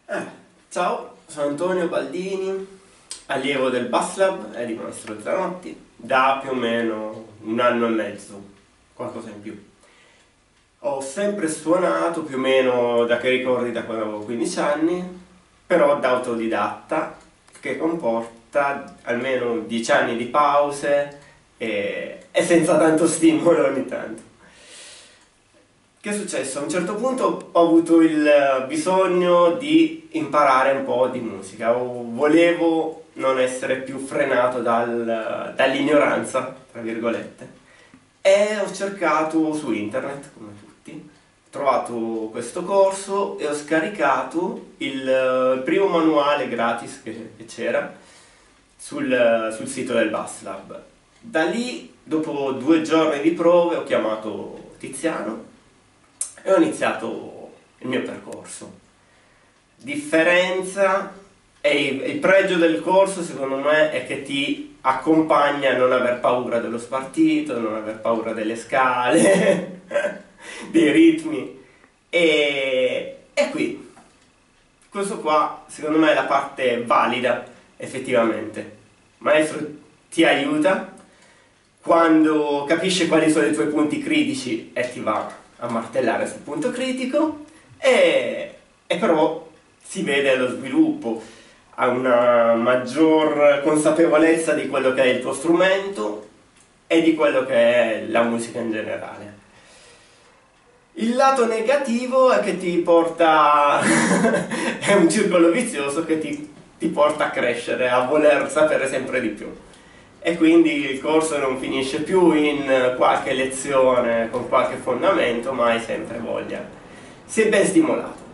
Ciao, sono Antonio Baldini, allievo del Bass Lab e di Maestro Zanotti da più o meno un anno e mezzo, qualcosa in più. Ho sempre suonato più o meno da che ricordi da quando avevo 15 anni, però da autodidatta, che comporta almeno 10 anni di pause e senza tanto stimolo ogni tanto. Che è successo? A un certo punto ho avuto il bisogno di imparare un po' di musica, volevo non essere più frenato dall'ignoranza, tra virgolette, e ho cercato su internet, come tutti, ho trovato questo corso e ho scaricato il primo manuale gratis che c'era sul sito del Bass Lab. Da lì, dopo 2 giorni di prove, ho chiamato Tiziano e ho iniziato il mio percorso. Differenza e il pregio del corso secondo me è che ti accompagna a non aver paura dello spartito, non aver paura delle scale, dei ritmi e qui, questo qua secondo me è la parte valida effettivamente. Il maestro ti aiuta quando capisce quali sono i tuoi punti critici e ti va a martellare sul punto critico e però si vede lo sviluppo, ha una maggior consapevolezza di quello che è il tuo strumento e di quello che è la musica in generale. Il lato negativo è che ti porta è un circolo vizioso che ti porta a crescere, a voler sapere sempre di più. E quindi il corso non finisce più in qualche lezione con qualche fondamento, ma hai sempre voglia. Sei ben stimolato.